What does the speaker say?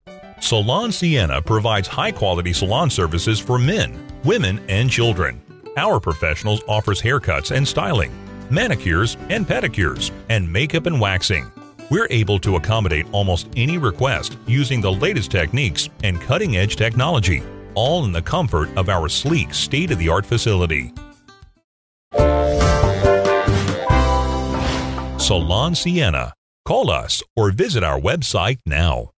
Salon Cienna provides high-quality salon services for men, women, and children. Our professionals offers haircuts and styling, manicures and pedicures, and makeup and waxing. We're able to accommodate almost any request using the latest techniques and cutting-edge technology, all in the comfort of our sleek, state-of-the-art facility. Salon Cienna. Call us or visit our website now.